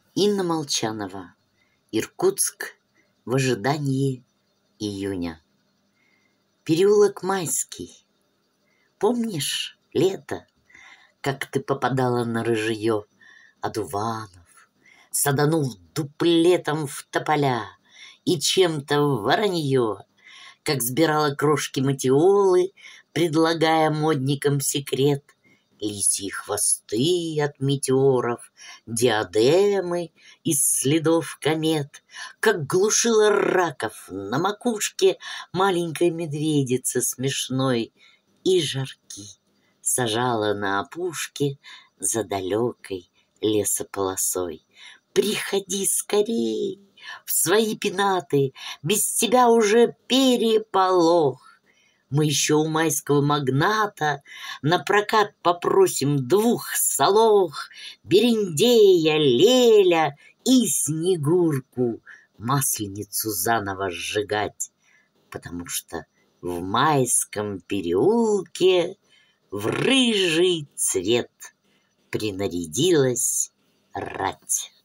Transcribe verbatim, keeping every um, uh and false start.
Инна Молчанова. Иркутск в ожидании июня. Переулок Майский. Помнишь лето, как ты попадала на рыжье одуванов, саданув дуплетом в тополя и чем-то в воронье, как сбирала крошки матиолы, предлагая модникам секрет, лисьи хвосты от метеоров, диадемы из следов комет, как глушила раков на макушке маленькой медведицы смешной и жарки сажала на опушке за далекой лесополосой. Приходи скорей в свои пенаты, без тебя уже переполох. Мы еще у майского магната на прокат попросим двух солох, Берендея, Леля и Снегурку, Масленицу заново сжигать, потому что в майском переулке в рыжий цвет принарядилась рать.